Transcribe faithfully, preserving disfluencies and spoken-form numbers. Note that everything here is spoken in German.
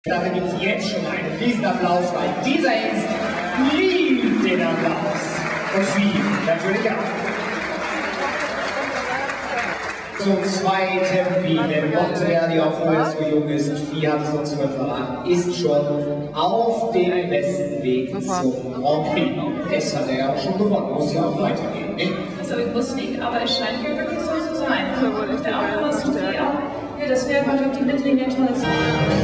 Dafür gibt es jetzt schon einen Riesenapplaus, weil dieser Hengst liebt den Applaus. Und Fie natürlich auch. Zum zweiten, wie der Monteverdi auch vorher so jung ist, Fie hat es uns schon verraten, ist schon auf dem besten Weg zum Grand Prix. Das hat er ja auch schon gewonnen, muss ja auch weitergehen, nicht? Also ich muss nicht, aber es scheint ja wirklich so zu sein. Der Aufbau ist Fie auch. Ja, das wäre mal durch die Mittellinie toll.